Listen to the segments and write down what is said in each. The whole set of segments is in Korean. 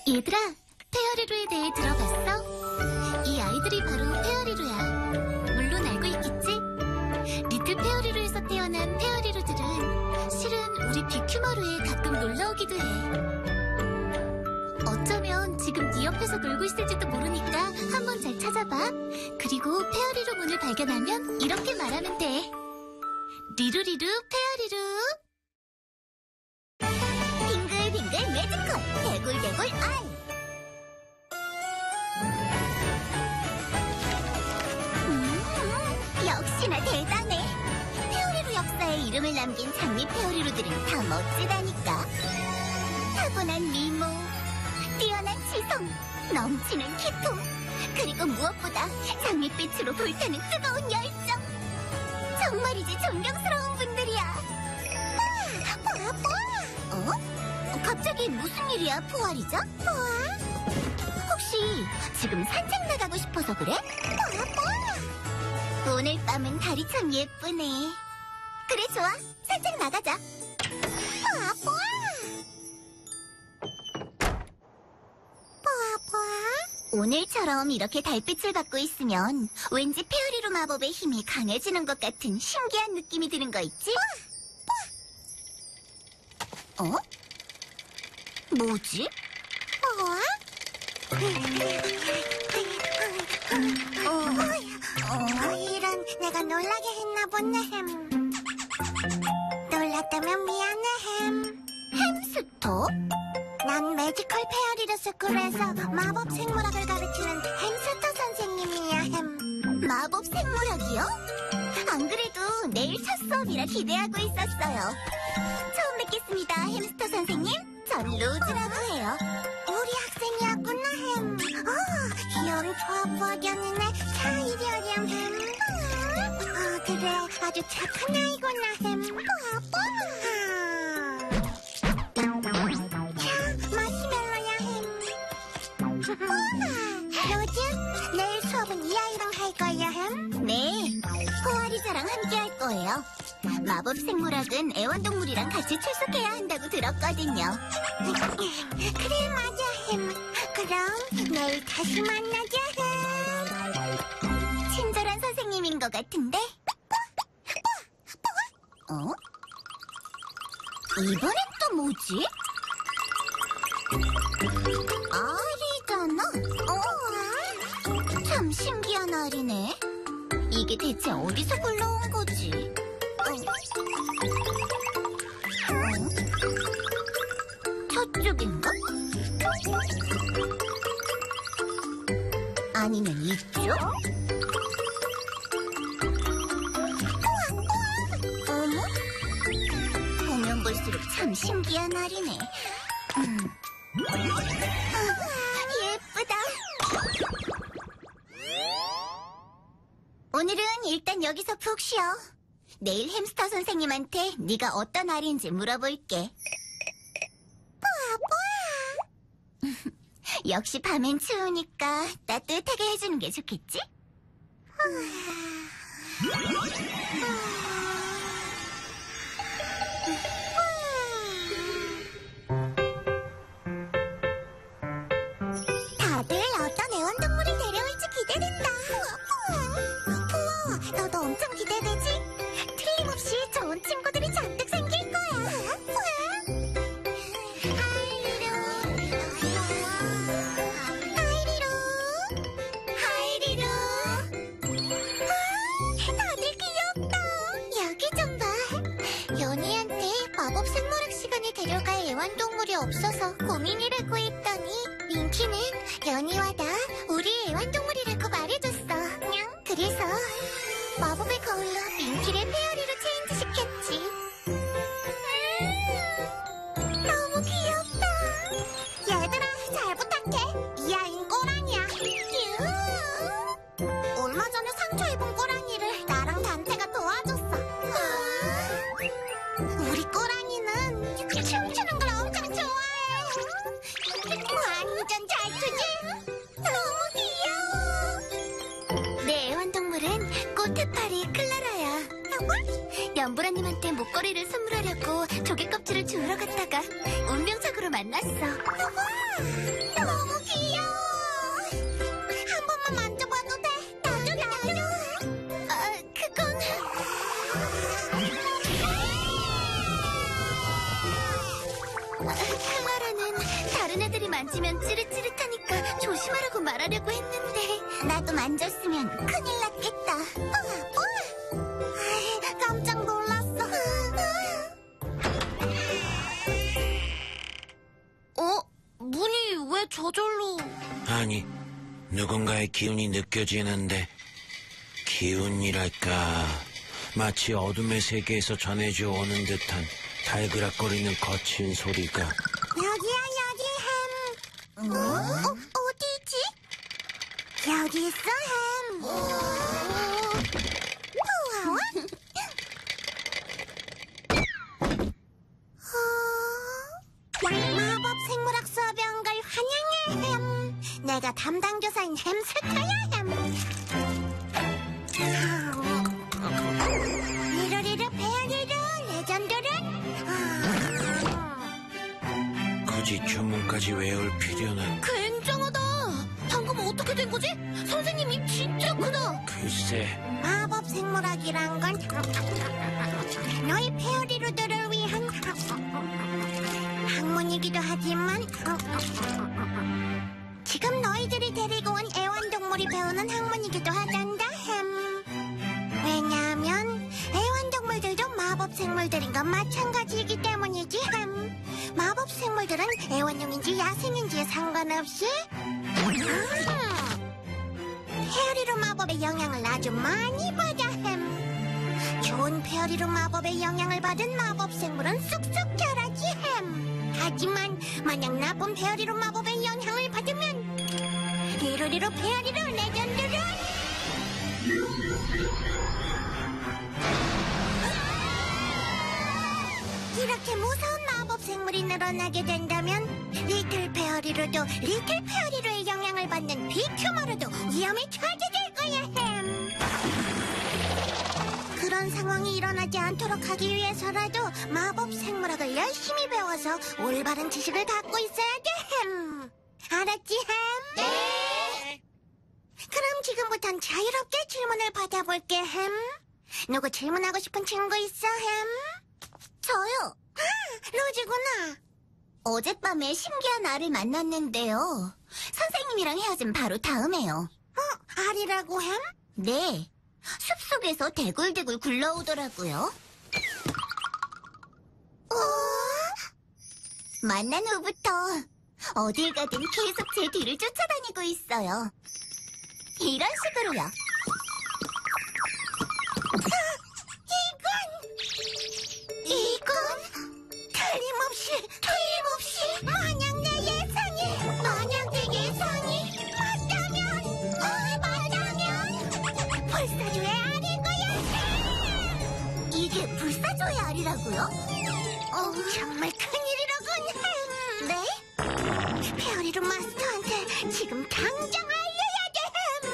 얘들아, 페어리루에 대해 들어봤어? 이 아이들이 바로 페어리루야. 물론 알고 있겠지? 리틀 페어리루에서 태어난 페어리루들은 실은 우리 빅큐머루에 가끔 놀러오기도 해. 어쩌면 지금 네 옆에서 놀고 있을지도 모르니까 한번 잘 찾아봐. 그리고 페어리루 문을 발견하면 이렇게 말하면 돼. 리루리루 페어리루. 빙글빙글 매지컬 대굴대굴 아이. 역시나 대단해. 페어리루 역사에 이름을 남긴 장미 페어리루들은 다 멋지다니까. 타고난 미모, 뛰어난 지성, 넘치는 기품, 그리고 무엇보다 장밋빛으로 불타는 뜨거운 열정. 정말이지 존경스러운 분들이야. 어? 갑자기 무슨 일이야, 포알이죠? 포알? 혹시 지금 산책 나가고 싶어서 그래? 오늘 밤은 달이 참 예쁘네. 그래, 좋아. 산책 나가자. 오늘처럼 이렇게 달빛을 받고 있으면 왠지 페어리루 마법의 힘이 강해지는 것 같은 신기한 느낌이 드는 거 있지? 어? 뭐지? 이런, 내가 놀라게 했나 보네, 햄. 놀랐다면 미안해, 햄. 햄스터? 난 매지컬 페어리루 스쿨에서 마법 생물학을 가르치는 햄스터 선생님이야, 햄. 마법 생물학이요? 안 그래도 내일 첫 수업이라 기대하고 있었어요. 처음 뵙겠습니다, 햄스터 선생님. 전 로즈라고 해요. 우리 학생이었구나, 햄. 귀여운 초아부어견이네. 자, 이리오렴, 햄. 그래, 아주 착한 아이구나, 햄. 마시멜로야, 햄. 로즈, 내일 수업은 이 아이랑 할 거야, 햄? 네, 포알이자랑 함께 할 거예요. 마법 생물학은 애완동물이랑 같이 출석해야 한다고 들었거든요. 그래, 맞아, 햄. 그럼 내일 다시 만나자, 햄. 친절한 선생님인 것 같은데? 어? 이번엔 또 뭐지? 알이잖아? 참 신기한 알이네. 이게 대체 어디서 굴러온 거지? 저쪽인가? 아니면 이쪽? 어머? 보면 볼수록 참 신기한 알이네. 예쁘다. 오늘은 일단 여기서 푹 쉬어. 내일 햄스터 선생님한테 네가 어떤 알인지 물어볼게. 역시 밤엔 추우니까 따뜻하게 해주는 게 좋겠지? 다들 어떤 애완동물을 데려올지 기대된다. 우와, 너도 엄청 기대되지? 틀림없이 좋은 친구들이 잔뜩 생길 거야. 하이리루. 다들 귀엽다. 여기 좀 봐. 연희한테 마법 생물학 시간에 데려갈 애완동물이 없어서 고민이라고 했더니 밍키는 연희와 나 우리 애완동물이라고 말해줬어. 그래서 마법의 거울로 밍키를 페어리로 체인지 시켰지. 너무 귀엽다. 얘들아, 잘 부탁해. 이 아이는 꼬랑이야. 얼마 전에 상처 입은 꼬랑이를 나랑 단테가 도와줬어. 우리 꼬랑이는 춤추는 걸 엄청 좋아해. 완전 잘 추지? 너무 귀여워. 내 애완동물은 꼬트파리 클라라야. 연보라님한테 목걸이를 선물하려고 조개 껍질을 주우러 갔다가 운명적으로 만났어. 너무 귀여워. 한 번만 만져봐도 돼? 나도. 그건... 클라라는 다른 애들이 만지면 찌릿찌릿하니까 조심하라고 말하려고 했는데. 나도 만졌으면 큰일 났겠다. 깜짝 놀랐어. 문이 왜 저절로... 아니, 누군가의 기운이 느껴지는데 기운이랄까 마치 어둠의 세계에서 전해져 오는 듯한 달그락거리는 거친 소리가. 여기야, 여기, 햄. 어디지? 여기 있어, 햄. 우와. 마법 생물학 수업에 온 걸 환영해, 햄. 내가 담당 교사인 햄스터야, 햄. 리루리루, 페어리루, 레전드는? 굳이 주문까지 외울 필요는. 굉장하다. 방금 어떻게 된 거지? 선생님이 진짜 크다. 글쎄, 마법 생물학이란 건 너희 페어리루들을 위한 학문이기도 하지만 지금 너희들이 데리고 온 애완동물이 배우는 학문이기도 하단다, 햄. 왜냐하면 애완동물들도 마법 생물들인 건 마찬가지이기 때문이지, 햄. 마법 생물들은 애완용인지 야생인지에 상관없이 페어리루 마법의 영향을 아주 많이 받아, 햄. 좋은 페어리루 마법의 영향을 받은 마법 생물은 쑥쑥 자라지, 햄. 하지만 만약 나쁜 페어리루 마법의 영향을 받으면 리루리루 페어리루 레전드를 이렇게 무서운 마법 생물이 늘어나게 된다면 리틀 페어리루도 리틀 페어리루의 영향을 받는 빅휴머로도 위험에 처하게 될 거야, 햄. 그런 상황이 일어나지 않도록 하기 위해서라도 마법 생물학을 열심히 배워서 올바른 지식을 갖고 있어야 돼, 햄. 알았지, 햄? 네. 그럼 지금부턴 자유롭게 질문을 받아볼게, 햄. 누구 질문하고 싶은 친구 있어, 햄? 저요. 로즈구나. 어젯밤에 신기한 알을 만났는데요. 선생님이랑 헤어진 바로 다음에요. 알이라고, 햄? 네. 숲속에서 대굴대굴 굴러오더라고요. 만난 후부터 어딜 가든 계속 제 뒤를 쫓아다니고 있어요. 이런 식으로요. 이건 틀림없이 만약 내 예상이 맞다면 불사조의 알일 거야. 이게 불사조의 알이라고요? 정말 큰일이로군. 네? 페어리루 마스터한테 지금 당장 알려야 돼.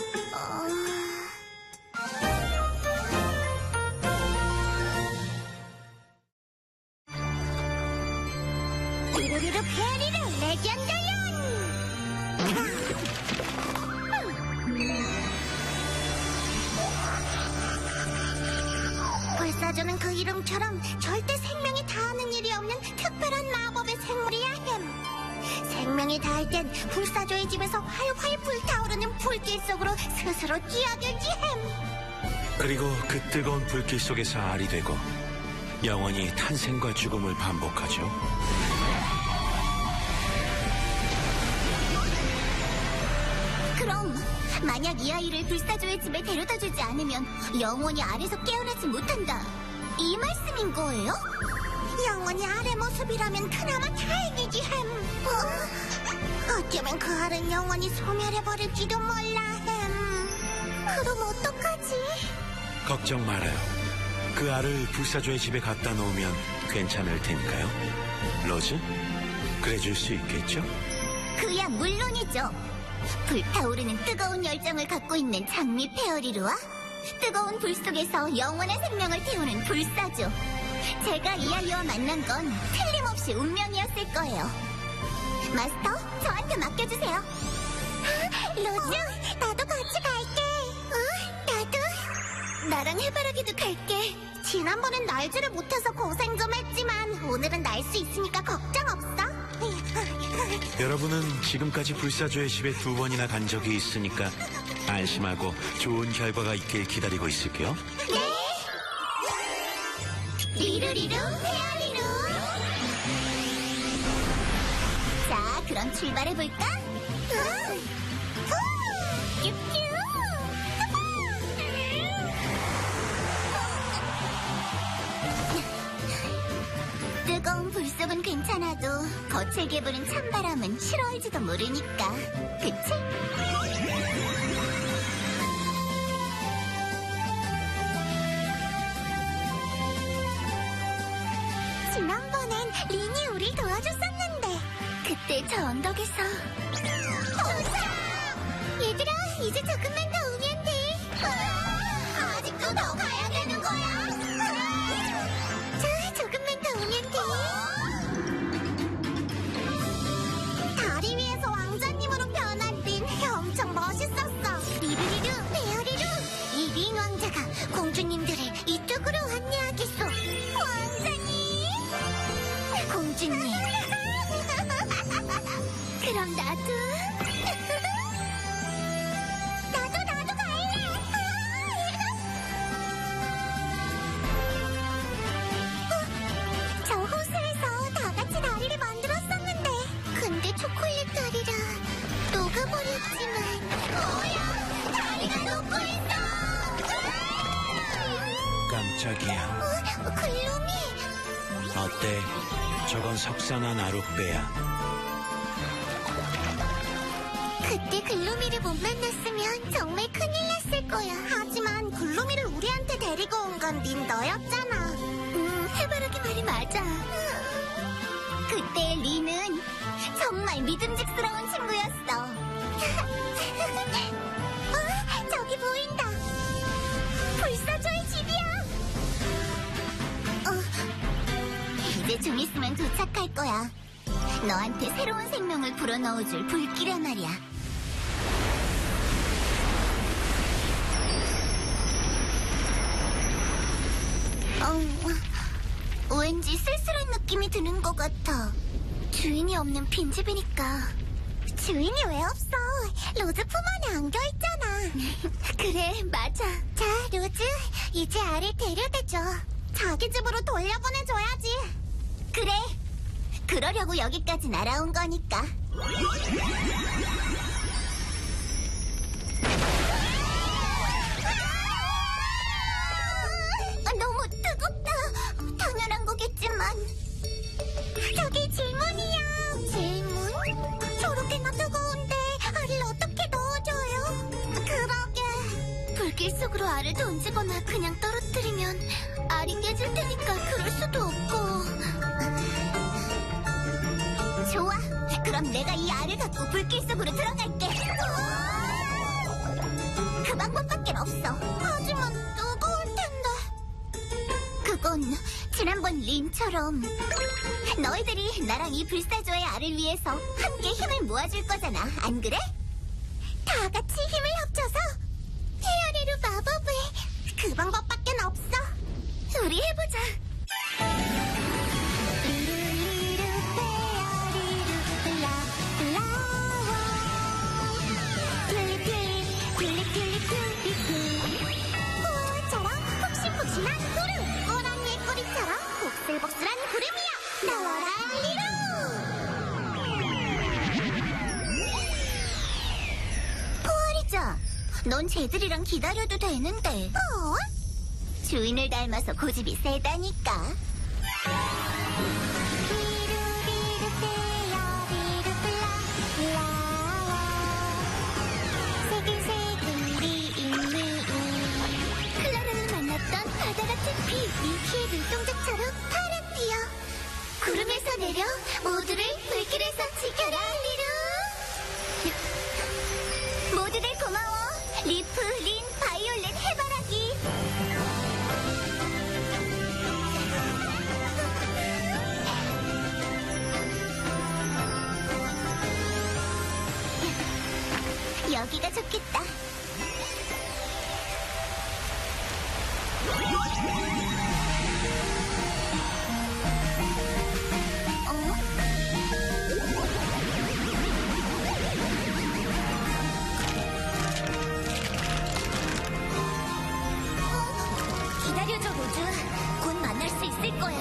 리루리루 페어리루 레전드연! 불사조는 그 이름처럼 절대 생명이 닿는 일이 없는 특별한 마법의 생물이야, 햄. 생명이 닿을 땐 불사조의 집에서 활활 불타오르는 불길 속으로 스스로 뛰어들지, 햄. 그리고 그 뜨거운 불길 속에서 알이 되고 영원히 탄생과 죽음을 반복하죠. 그럼 만약 이 아이를 불사조의 집에 데려다주지 않으면 영원히 알에서 깨어나지 못한다, 이 말씀인 거예요? 영원히 알의 모습이라면 그나마 다행이지, 햄. 어쩌면 그 알은 영원히 소멸해버릴지도 몰라, 햄. 그럼 어떡하지? 걱정 말아요. 그 알을 불사조의 집에 갖다 놓으면 괜찮을 테니까요. 로즈, 그래줄 수 있겠죠? 그야 물론이죠. 불타오르는 뜨거운 열정을 갖고 있는 장미 페어리루와 뜨거운 불 속에서 영원한 생명을 태우는 불사조. 제가 이 아이와 만난 건 틀림없이 그것이 운명이었을 거예요. 마스터, 저한테 맡겨주세요. 로즈, 나도 같이 갈게. 나도. 나랑 해바라기도 갈게. 지난번엔 날지를 못해서 고생 좀 했지만 오늘은 날 수 있으니까 걱정 없어. 여러분은 지금까지 불사조의 집에 2번이나 간 적이 있으니까 안심하고 좋은 결과가 있길 기다리고 있을게요. 네. 리루리루 페어리루. 자, 그럼 출발해볼까? 뜨거운 불속은 괜찮아도 거칠게 부는 찬바람은 싫어할지도 모르니까. 그치? 지난번엔 린이 우릴 도와줬었는데 그때 저 언덕에서 얘들아, 이제 조금만 더 오면 돼. 아직도 더 가야 되는 거야? 자, 조금만 더 오면 돼. 다리 위에서 왕자님으로 변한 린 엄청 멋있었어. 리루리루, 페어리루. 이 린 왕자가 공주님들을 이쪽으로 안내하겠어. 왕자님! 공주님. 그럼 나도. 나도 갈래. 저 호수에서 다 같이 다리를 만들었었는데 근데 초콜릿 다리라 녹아버렸지만. 뭐야, 다리가 녹고 있어. 깜짝이야. 글루미. 어때? 저건 석산화 나룻배야. 그때 글루미를 못 만났으면 정말 큰일 났을 거야. 하지만 글루미를 우리한테 데리고 온 건 닌 너였잖아. 해바라기 말이 맞아. 그때 린은 정말 믿음직스러운 친구였어. 저기 보인다. 불사조의 집이야. 이제 좀 있으면 도착할 거야. 너한테 새로운 생명을 불어넣어줄 불길이란 말이야. 왠지 쓸쓸한 느낌이 드는 것 같아. 주인이 없는 빈집이니까. 주인이 왜 없어? 로즈 품 안에 안겨있잖아. 그래, 맞아. 자, 로즈, 이제 알을 데려다줘. 자기 집으로 돌려보내줘야지. 그래, 그러려고 여기까지 날아온 거니까. 너무 뜨겁다. 당연한 거겠지만. 저기 질문이야. 질문? 저렇게나 뜨거운데 알을 어떻게 넣어줘요? 그러게. 불길 속으로 알을 던지거나 그냥 떨어뜨리면 알이 깨질 테니까 그럴 수도 없고. 좋아. 그럼 내가 이 알을 갖고 불길 속으로 들어갈게. 그 방법밖에 없어. 하지만 뜨거울 텐데. 그건 지난번 린처럼 너희들이 나랑 이 불사조의 알을 위해서 함께 힘을 모아줄 거잖아. 안 그래? 다 같이 힘을 합쳐서 페어리루 마법을. 그 방법밖에 없어. 우리 해보자. 리루리루 페어리루 플라플라워 튤립튤립 호처럼 폭신폭신한 구름. 꼬랑이의 꼬리처럼 복슬복슬한 구름이야. 나와라 리루. 포아리자, 넌 쟤들이랑 기다려도 되는데. 주인을 닮아서 고집이 세다니까. 클라라를 만났던 바다 같은 피, 미키의 눈동자처럼 파란 피어. 구름에서 내려 모두를 불길에서 지켜라 리루. 모두들 고마워. 리프, 린, 바이올렛, 해바라기. 여기가 좋겠다. 기다려줘, 로즈. 곧 만날 수 있을 거야.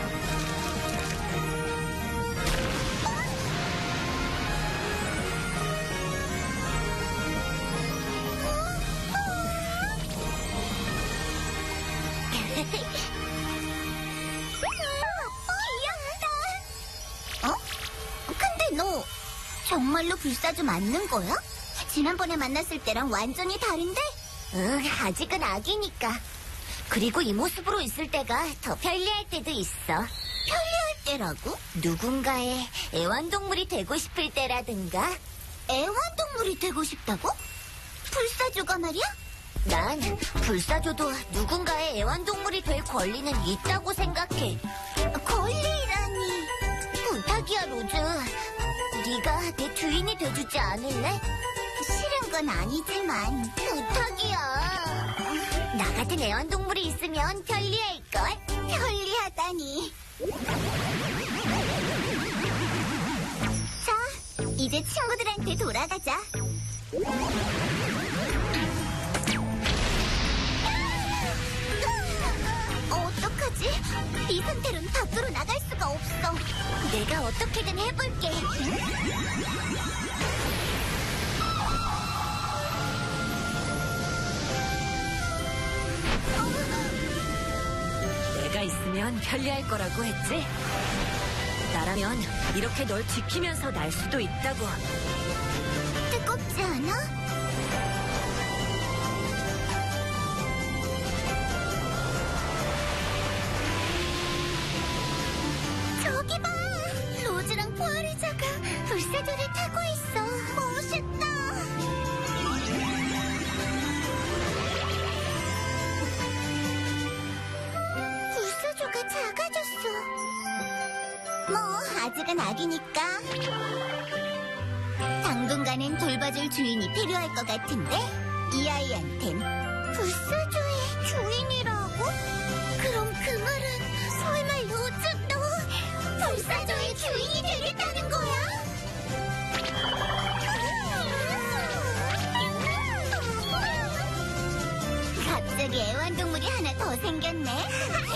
귀엽다. 어? 근데 너 정말로 불사조 맞는 거야? 지난번에 만났을 때랑 완전히 다른데? 응, 아직은 아기니까. 그리고 이 모습으로 있을 때가 더 편리할 때도 있어. 편리할 때라고? 누군가의 애완동물이 되고 싶을 때라든가. 애완동물이 되고 싶다고? 불사조가 말이야? 난 불사조도 누군가의 애완동물이 될 권리는 있다고 생각해. 권리라니. 부탁이야, 로즈. 네가 내 주인이 돼주지 않을래? 싫은 건 아니지만 부탁이야. 나 같은 애완동물이 있으면 편리할걸? 편리하다니. 자, 이제 친구들한테 돌아가자. 어떡하지? 이 상태로는 밖으로 나갈 수가 없어. 내가 어떻게든 해볼게. 내가 있으면 편리할 거라고 했지? 나라면 이렇게 널 지키면서 날 수도 있다고. 뜨겁지 않아? 저기 봐! 로즈랑 포아리자가 불사조를 타고 있어. 멋있다. 불사조가 작아졌어. 뭐 아직은 아기니까. 당분간은 돌봐줄 주인이 필요할 것 같은데 이 아이한텐 불사조의 주인이라고? 그럼 그 말은 설마 로즈도 불사조의 주인이 되겠다는 거야? 갑자기 애완동물이 하나 더 생겼네.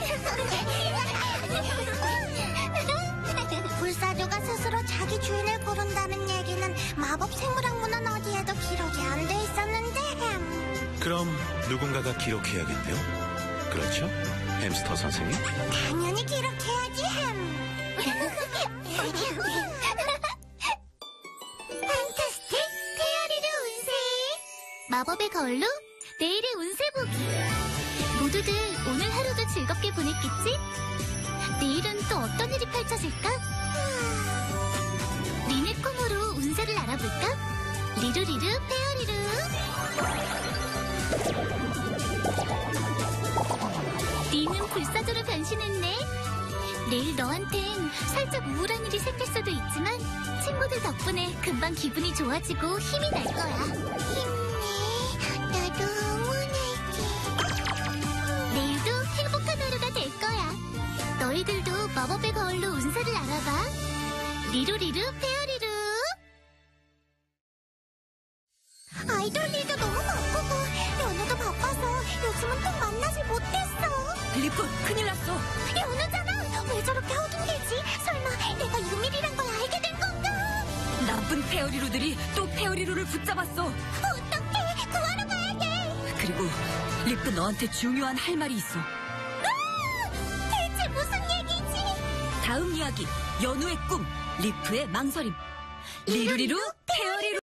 불사조가 스스로 자기 주인을 고른다는 얘기는 마법 생물학문은 어디에도 기록이 안 돼 있었는데. 그럼 누군가가 기록해야겠네요. 그렇죠? 햄스터 선생님? 당연히 기록해야지, 판타스틱 페어리루 운세. 마법의 거울로 내일의 운세 보기. 모두들 오늘 하루도 즐겁게 보냈겠지? 내일은 또 어떤 일이 펼쳐질까? 리넷 콩으로 운세를 알아볼까? 리루리루 페어리루. 리는 불사조로 변신했네. 내일 너한텐 살짝 우울한 일이 생길 수도 있지만 친구들 덕분에 금방 기분이 좋아지고 힘이 날 거야. 힘내. 나도 응원할게. 내일도 행복한 하루가 될 거야. 너희들도 마법의 거울로 운세를 알아봐. 리루리루 페어리루. 아이돌들도 너무 바쁘고 연우도 바빠서 요즘은 또 만나질 못했어. 리프, 큰일 났어. 연우잖아. 왜 저렇게 허둥대지? 설마 내가 유밀이란 걸 알게 된 건가? 나쁜 페어리루들이 또 페어리루를 붙잡았어. 어떡해. 구하러 가야 돼. 그리고 리프, 너한테 중요한 할 말이 있어. 대체 무슨 얘기지? 다음 이야기, 연우의 꿈, 리프의 망설임. 리루리루